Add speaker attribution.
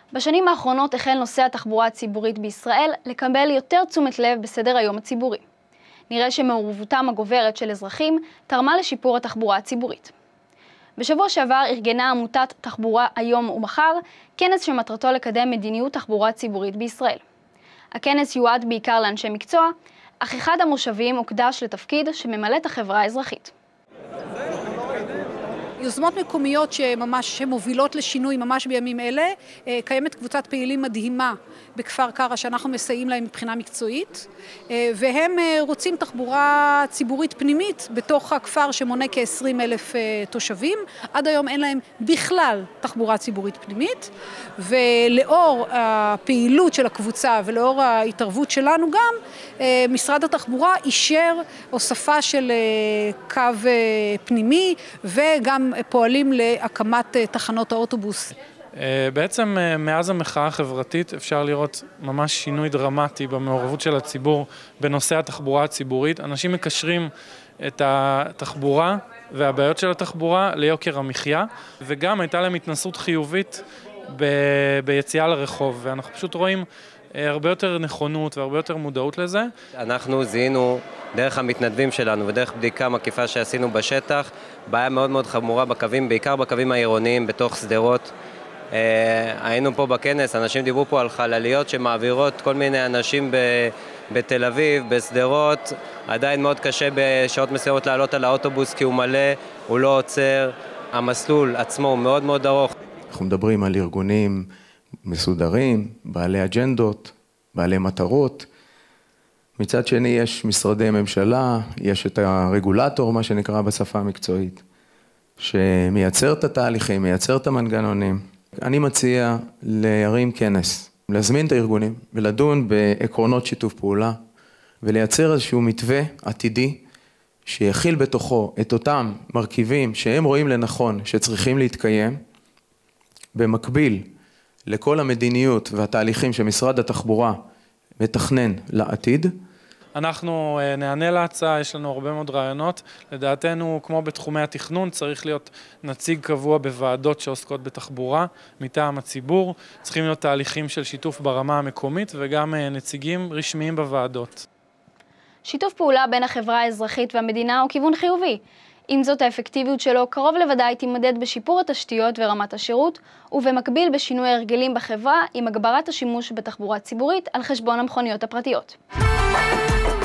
Speaker 1: בשנים האחרונות החל נושא התחבורה הציבורית בישראל לקבל יותר תשומת לב בסדר היום הציבורי. נראה שמעורבותם הגוברת של אזרחים תרמה לשיפור התחבורה הציבורית. בשבוע שעבר ארגנה עמותת תחבורה היום ומחר כנס שמטרתו לקדם מדיניות תחבורה ציבורית בישראל. הכנס יועד בעיקר לאנשי מקצוע, אך אחד המושבים הוקדש לתפקיד שממלא את החברה האזרחית.
Speaker 2: יוזמות מקומיות שמובילות לשינוי ממש בימים אלה. קיימת קבוצת פעילים מדהימה בכפר קרע שאנחנו מסייעים להם מבחינה מקצועית, והם רוצים תחבורה ציבורית פנימית בתוך הכפר שמונה כ-20,000 תושבים. עד היום אין להם בכלל תחבורה ציבורית פנימית, ולאור הפעילות של הקבוצה ולאור ההתערבות שלנו גם, משרד התחבורה אישר הוספה של קו פנימי וגם פועלים להקמת תחנות האוטובוס.
Speaker 3: בעצם מאז המחאה החברתית אפשר לראות ממש שינוי דרמטי במעורבות של הציבור בנושא התחבורה הציבורית. אנשים מקשרים את התחבורה והבעיות של התחבורה ליוקר המחיה, וגם הייתה להם התנסות חיובית ביציאה לרחוב, ואנחנו פשוט רואים הרבה יותר נכונות והרבה יותר מודעות לזה.
Speaker 4: אנחנו זיהינו דרך המתנדבים שלנו ודרך בדיקה מקיפה שעשינו בשטח, בעיה מאוד מאוד חמורה בקווים, בעיקר בקווים העירוניים בתוך סדרות. היינו פה בכנס, אנשים דיברו פה על חלליות שמעבירות כל מיני אנשים בתל אביב, בסדרות. עדיין מאוד קשה בשעות מסוימות לעלות על האוטובוס כי הוא מלא, הוא לא עוצר. המסלול עצמו הוא מאוד מאוד ארוך.
Speaker 5: אנחנו מדברים על ארגונים מסודרים, בעלי אג'נדות, בעלי מטרות. מצד שני יש משרדי ממשלה, יש את הרגולטור, מה שנקרא בשפה המקצועית, שמייצר את התהליכים, מייצר את המנגנונים. אני מציע להרים כנס, להזמין את הארגונים ולדון בעקרונות שיתוף פעולה, ולייצר איזשהו מתווה עתידי, שיכיל בתוכו את אותם מרכיבים שהם רואים לנכון שצריכים להתקיים, במקביל לכל המדיניות והתהליכים שמשרד התחבורה מתכנן לעתיד.
Speaker 3: אנחנו נענה להצעה, יש לנו הרבה מאוד רעיונות. לדעתנו, כמו בתחומי התכנון, צריך להיות נציג קבוע בוועדות שעוסקות בתחבורה מטעם הציבור. צריכים להיות תהליכים של שיתוף ברמה המקומית וגם נציגים רשמיים בוועדות.
Speaker 1: שיתוף פעולה בין החברה האזרחית והמדינה הוא כיוון חיובי. עם זאת, האפקטיביות שלו קרוב לוודאי תימדד בשיפור התשתיות ורמת השירות, ובמקביל בשינוי הרגלים בחברה עם הגברת השימוש בתחבורה ציבורית על חשבון המכוניות הפרטיות.